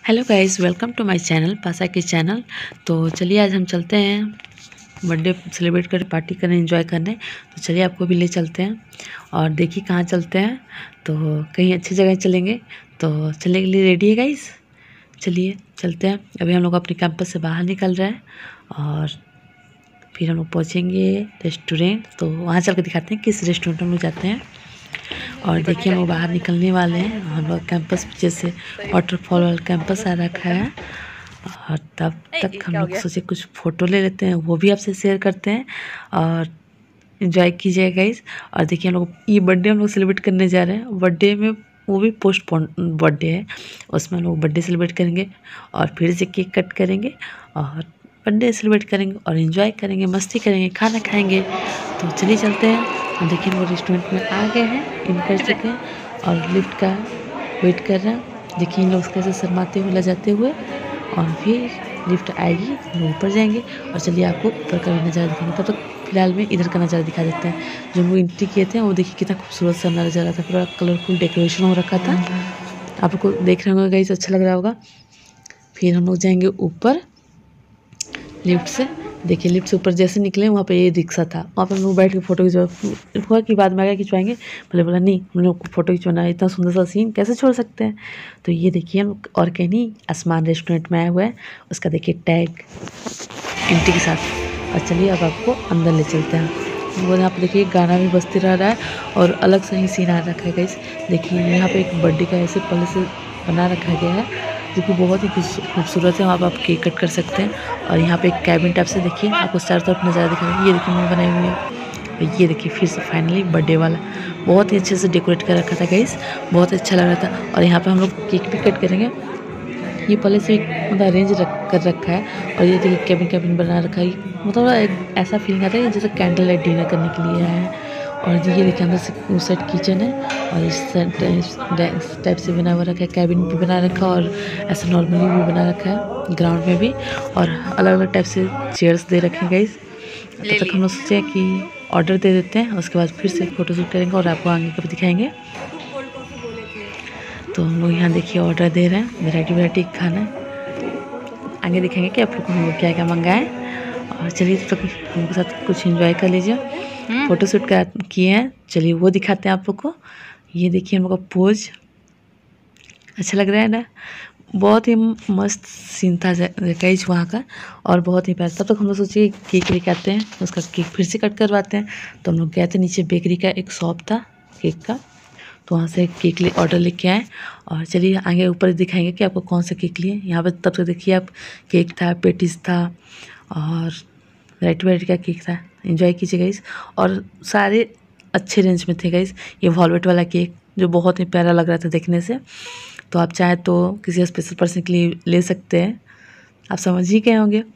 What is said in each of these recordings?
Hello guys, welcome to my channel पासा के channel. तो चलिए आज हम चलते हैं बर्थडे सेलिब्रेट करने, पार्टी करने, एंजॉय करने। तो चलिए आपको भी ले चलते हैं और देखिए कहाँ चलते हैं। तो कहीं अच्छी जगह चलेंगे। तो चलने के लिए रेडी है गाइस, चलिए चलते हैं। अभी हम लोग अपने कैंपस से बाहर निकल रहे हैं और फिर हम लोग पहुँचेंगे रेस्टोरेंट। तो वहाँ चल के दिखाते हैं किस रेस्टोरेंट में हम लोग जाते हैं। और देखिए हम लोग बाहर निकलने वाले हैं। हम लोग कैंपस जैसे वाटरफॉल वाला कैंपस आ रखा है। और तब तक हम लोग सोचे कुछ फ़ोटो ले लेते हैं, वो भी आपसे शेयर करते हैं और इन्जॉय कीजिएगा गाइस। और देखिए हम लोग ये बर्थडे हम लोग सेलिब्रेट करने जा रहे हैं। बर्थडे में वो भी पोस्टपोन बर्थडे है, उसमें हम लोग बर्थडे सेलिब्रेट करेंगे और फिर से केक कट करेंगे और बर्थडे सेलिब्रेट करेंगे और इन्जॉय करेंगे, मस्ती करेंगे, खाना खाएंगे। तो चलिए चलते हैं। और देखिए वो रेस्टोरेंट में आ गए हैं, इन कर चुके हैं और लिफ्ट का वेट कर रहे हैं। देखिए इन लोग कैसे शर्माते हुए ले जाते हुए और फिर लिफ्ट आएगी, हम लोग ऊपर जाएंगे। और चलिए आपको ऊपर का भी नज़ारा दिखाएंगे। तब तक फिलहाल में इधर का नज़ारा दिखा देते हैं। जो हम लोग एंट्री किए थे वो देखिए कितना खूबसूरत सा नज़ारा था, पूरा कलरफुल डेकोरेशन हो रखा था। आप लोग को देख रहे होंगे गाइस, अच्छा लग रहा होगा। फिर हम लोग जाएंगे ऊपर लिफ्ट से। देखिए लिफ्ट से ऊपर जैसे निकले वहाँ पे ये रिक्शा था, वहाँ पे हम लोग बैठ के फ़ोटो खिंचवा की बाद में आगे खिंचवाएंगे। बोला नहीं, हम लोग को फ़ोटो खिंचवाना है, इतना सुंदर सा सीन कैसे छोड़ सकते हैं। तो ये देखिए हम और कहीं नहीं, आसमान रेस्टोरेंट में आया हुआ है, उसका देखिए टैग एंट्री के साथ। और चलिए अब आपको अंदर ले चलते हैं। वो यहाँ पे देखिए गाना भी बजते रह रहा है और अलग से ही सीन आ रखा है गाइस। देखिए यहाँ पे एक बर्थडे का ऐसे पहले से बना रखा गया है जो कि बहुत ही खूबसूरत है। वहाँ पर आप केक कट कर सकते हैं। और यहाँ पे एक कैबिन टाइप से देखिए आपको चारों तरफ नज़ारा दिखाएंगे। ये देखिए मैं बनाई हुई है। और ये देखिए फिर से फाइनली बर्थडे वाला बहुत ही अच्छे से डेकोरेट कर रखा था गाइस, बहुत अच्छा लग रहा था। और यहाँ पे हम लोग केक भी कट करेंगे। ये पहले से मतलब अरेंज कर रखा है। और ये देखिए कैबिन बना रखा है, मतलब एक ऐसा फीलिंग आता है जैसे कैंडल लाइट डिनर करने के लिए आए हैं। और ये देखिए अंदर से उस साइड किचन है और इस साइड टाइप से बना हुआ रखा है। कैबिन भी बना रखा और ऐसा नॉर्मली भी बना रखा है, ग्राउंड में भी। और अलग अलग टाइप से चेयर्स दे रखे हैं गाइस। तब तक हम लोग सोचे कि ऑर्डर दे देते हैं, उसके बाद फिर से फ़ोटो शूट करेंगे और आपको आगे कभी दिखाएंगे। तो हम लोग यहाँ देखिए ऑर्डर दे रहे हैं, वैरायटी खाना आगे दिखाएंगे कि आप लोग हम लोग क्या क्या मंगाएं। और चलिए तो उनके साथ कुछ एंजॉय कर लीजिए। फ़ोटो शूट किए हैं, चलिए वो दिखाते हैं आप लोग को। ये देखिए हम लोग का पोज अच्छा लग रहा है ना, बहुत ही मस्त सीन था गाइस वहाँ का और बहुत ही प्यारा। तब तक हम लोग सोचिए केक लेके आते हैं, उसका केक फिर से कट करवाते हैं। तो हम लोग गए थे नीचे, बेकरी का एक शॉप था केक का, तो वहाँ से केक ऑर्डर लेके आए। और चलिए आगे ऊपर दिखाएंगे कि आपको कौन सा केक लिए। यहाँ पर तब तक देखिए आप केक था, पेटिस था और वैरायटी का केक था। एंजॉय कीजिए गाइस। और सारे अच्छे रेंज में थे गाइस। ये वॉलवेट वाला केक जो बहुत ही प्यारा लग रहा था देखने से, तो आप चाहे तो किसी स्पेशल पर्सन के लिए ले सकते हैं, आप समझ ही गए होंगे।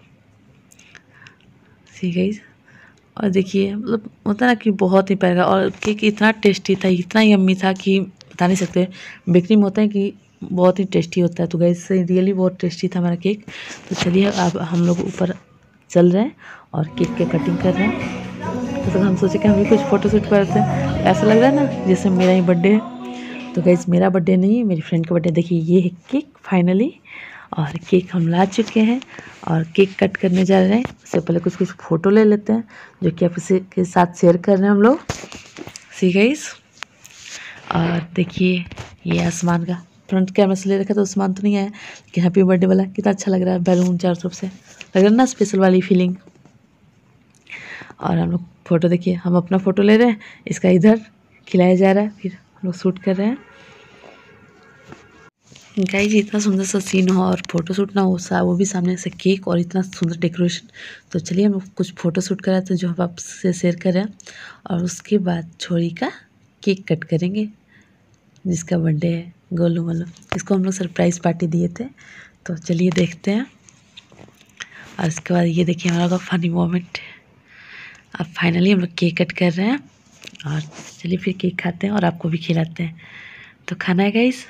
ठीक है। और देखिए मतलब होता ना कि बहुत ही प्यारा, और केक इतना टेस्टी था, इतना यम्मी था कि बता नहीं सकते। बेकरी में होता है कि बहुत ही टेस्टी होता है, तो गाइस रियली बहुत टेस्टी था हमारा केक। तो चलिए अब हम लोग ऊपर चल रहे हैं और केक के कटिंग कर रहे हैं। तो हम सोचे कि हम भी कुछ फ़ोटो शूट करते हैं। ऐसा लग रहा है ना जैसे मेरा ही बर्थडे है। तो गाइस मेरा बर्थडे नहीं है, मेरी फ्रेंड का बर्थडे। देखिए ये है केक फाइनली, और केक हम ला चुके हैं और केक कट करने जा रहे हैं। उससे पहले कुछ फ़ोटो ले लेते हैं जो कि आपसे के साथ शेयर कर रहे हैं हम लोग। See guys. और देखिए ये आसमान का फ्रंट कैमरा से ले रखा था, आसमान तो नहीं आया कि हैप्पी बर्थडे वाला कितना अच्छा लग रहा है, बैलून चारों तरफ से लग रहा है ना, स्पेशल वाली फीलिंग। और हम लोग फ़ोटो देखिए, हम अपना फ़ोटो ले रहे हैं, इसका इधर खिलाया जा रहा है, फिर हम लोग शूट कर रहे हैं। गाइस इतना सुंदर सा सीन हो और फोटो शूट ना हो, वो भी सामने से केक और इतना सुंदर डेकोरेशन। तो चलिए हम कुछ फ़ोटो शूट करा तो जो हम आपसे शेयर करें, और उसके बाद छोरी का केक कट करेंगे जिसका बर्थडे है, गोलू वालू। इसको हम लोग सरप्राइज़ पार्टी दिए थे। तो चलिए देखते हैं। और उसके बाद ये देखिए हमारा फनी मोमेंट। अब फाइनली हम लोग केक कट कर रहे हैं और चलिए फिर केक खाते हैं और आपको भी खिलाते हैं। तो खाना है गाइस,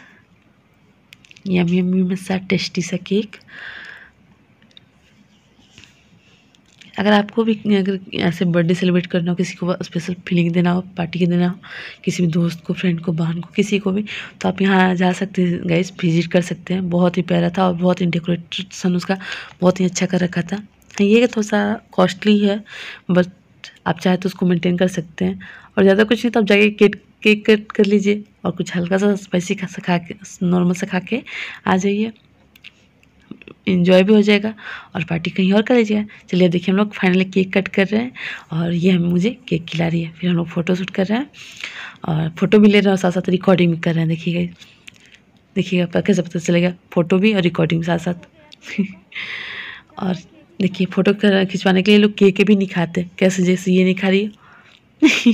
यम्मी में सा टेस्टी सा केक। अगर आपको भी अगर ऐसे बर्थडे सेलिब्रेट करना हो, किसी को स्पेशल फीलिंग देना हो, पार्टी के देना हो, किसी भी दोस्त को, फ्रेंड को, बहन को, किसी को भी, तो आप यहाँ जा सकते हैं गाइस, विजिट कर सकते हैं। बहुत ही प्यारा था और बहुत ही डेकोरेशन उसका बहुत ही अच्छा कर रखा था। ये थोड़ा सा कॉस्टली है, बट आप चाहे तो उसको मेंटेन कर सकते हैं। और ज़्यादा कुछ नहीं तो आप जाके केक कट कर लीजिए और कुछ हल्का सा स्पाइसी खा के, नॉर्मल सा खा के आ जाइए, इंजॉय भी हो जाएगा और पार्टी कहीं और कर लीजिए। चलिए देखिए, हम लोग फाइनली केक कट कर रहे हैं और ये हमें मुझे केक खिला रही है। फिर हम लोग फ़ोटो शूट कर रहे हैं और फ़ोटो भी ले रहे हैं और साथ साथ रिकॉर्डिंग भी कर रहे हैं। देखिएगा देखिएगा कैसे पता चलेगा, फ़ोटो भी और रिकॉर्डिंग साथ साथ और देखिए फ़ोटो खिंचवाने के लिए लोग केक भी नहीं खाते, कैसे जैसे ये नहीं खा रही है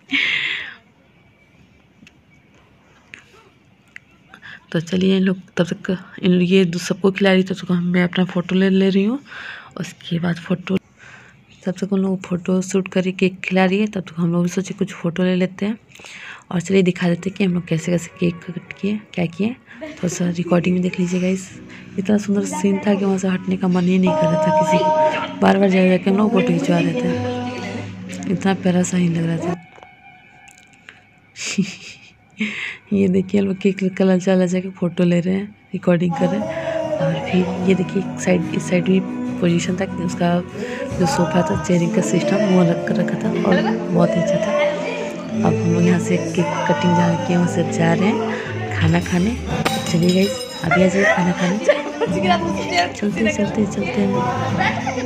तो चलिए इन लोग तब तक ये सबको खिला रही, तब तक मैं अपना फ़ोटो ले रही हूँ। उसके बाद फ़ोटो तब तक उन लोग फ़ोटो शूट करके केक खिला रही है, तब तक हम लोग भी सोचे कुछ फ़ोटो ले लेते हैं और चलिए दिखा देते हैं कि हम लोग कैसे कैसे केक कट किए, क्या किए। थोड़ा सा रिकॉर्डिंग में देख लीजिएगा। इतना सुंदर सीन था कि वहाँ से हटने का मन ही नहीं कर रहा था किसी को, बार बार जा के हम लोग फ़ोटो खिंचवा रहे थे, इतना प्यारा सा ही लग रहा था ये देखिए हम लोग केक कलर चला जाके फ़ोटो ले रहे हैं, रिकॉर्डिंग कर रहे हैं। और फिर ये देखिए इस साइड भी पोजीशन था, उसका जो सोफ़ा था, चेयरिंग का सिस्टम वो रख कर रखा था और बहुत ही अच्छा था। अब हम लोग यहाँ से केक कटिंग जहाँ किए वहाँ से जा रहे हैं खाना खाने। चलिए गाइस, अभी आ जाइए खाना खाने। चलते हैं।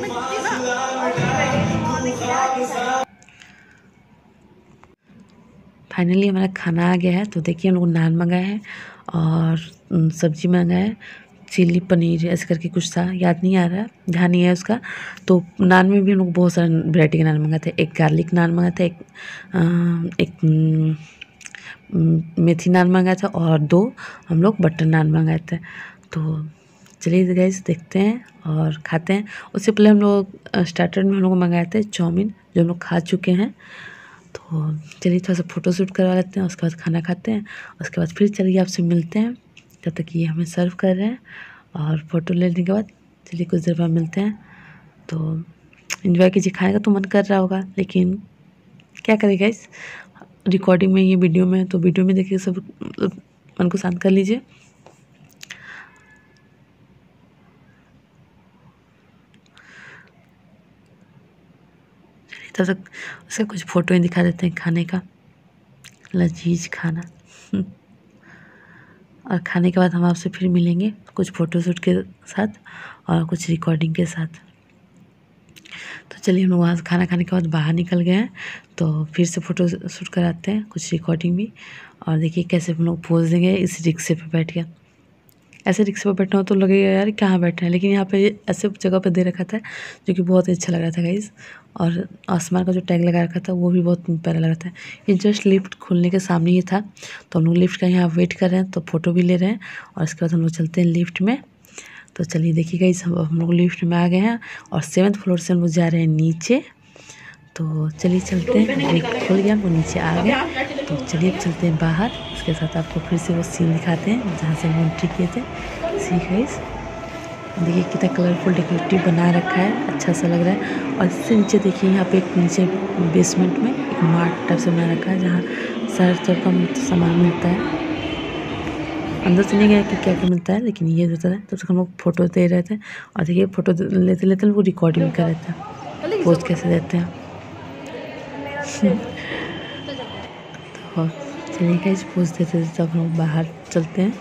फाइनली हमारा खाना आ गया है। तो देखिए हम लोग नान मंगाए हैं और सब्जी मंगाए है, चिली पनीर ऐसे करके कुछ था, याद नहीं आ रहा, ध्यान नहीं है उसका। तो नान में भी हम लोग बहुत सारे वैरायटी के नान मंगाए थे। एक गार्लिक नान मंगाया था, एक मेथी नान मंगाया था और 2 हम लोग बटर नान मंगाए थे। तो चलिए गाइस देखते हैं और खाते हैं। उससे पहले हम लोग स्टार्टर में हम लोग मंगाए थे चाउमीन, जो हम लोग खा चुके हैं। तो चलिए थोड़ा सा फ़ोटो शूट करवा लेते हैं, उसके बाद खाना खाते हैं, उसके बाद फिर चलिए आपसे मिलते हैं। तब तक ये हमें सर्व कर रहे हैं और फ़ोटो लेने के बाद चलिए कुछ देर बाद मिलते हैं। तो एंजॉय कीजिए, खाने का तो मन कर रहा होगा लेकिन क्या करें गाइस, रिकॉर्डिंग में, ये वीडियो में, तो वीडियो में देखिए सब मन को शांत कर लीजिए। तब तक उसका कुछ फ़ोटो दिखा देते हैं खाने का, लजीज खाना और खाने के बाद हम आपसे फिर मिलेंगे कुछ फ़ोटोशूट के साथ और कुछ रिकॉर्डिंग के साथ। तो चलिए हम लोग वहाँ से खाना खाने के बाद बाहर निकल गए हैं, तो फिर से फ़ोटो शूट कराते हैं, कुछ रिकॉर्डिंग भी। और देखिए कैसे हम लोग पोज देंगे इस रिक्शे पे बैठ के। ऐसे रिक्शे पर बैठना हो तो लगेगा यार कहाँ बैठे हैं, लेकिन यहाँ पे ऐसे जगह पर दे रखा था जो कि बहुत ही अच्छा लग रहा था गाइस। और आसमान का जो टैग लगा रखा था वो भी बहुत प्यारा लग रहा था। ये जस्ट लिफ्ट खुलने के सामने ही था, तो हम लोग लिफ्ट का यहाँ वेट कर रहे हैं, तो फ़ोटो भी ले रहे हैं और उसके बाद हम लोग चलते हैं लिफ्ट में। तो चलिए देखिए गाइस, हम लोग लिफ्ट में आ गए हैं और 7th फ्लोर से हम लोग जा रहे हैं नीचे। तो चलिए चलते हैं, लिफ्ट खुल गया, वो नीचे आ गए। तो चलिए अब चलते हैं बाहर, उसके साथ आपको फिर से वो सीन दिखाते हैं जहाँ से हम एंट्री किए थे। सी गाइस देखिए कितना कलरफुल डेकोरेटिव बना रखा है, अच्छा सा लग रहा है। और इससे नीचे देखिए यहाँ पे एक नीचे बेसमेंट में एक मार्ट टाइप से बना रखा है जहाँ सारे तरह का सामान मिलता है। अंदर से नहीं गया कि क्या क्या मिलता है, लेकिन ये जो है तब तक हम लोग फ़ोटो दे रहे थे। और देखिए फ़ोटो लेते लेते वो रिकॉर्डिंग कर रहे थे, पोज कैसे देते हैं तो चलिए गाइस पोज देते थे, तब हम लोग बाहर चलते हैं।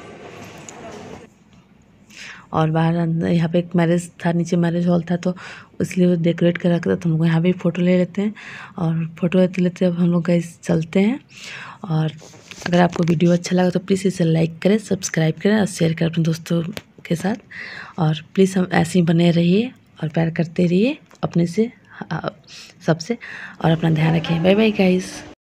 और बाहर अंदर यहाँ पे एक मैरिज था, नीचे मैरिज हॉल था, तो इसलिए वो डेकोरेट कर रखा था। तो हम लोग यहाँ भी फ़ोटो ले लेते हैं और फ़ोटो लेते लेते अब हम लोग गाइस चलते हैं। और अगर आपको वीडियो अच्छा लगा तो प्लीज़ इसे लाइक करें, सब्सक्राइब करें और शेयर करें अपने दोस्तों के साथ। और प्लीज़ हम ऐसे ही बने रहिए और प्यार करते रहिए अपने से, सबसे, और अपना ध्यान रखें। Bye bye guys.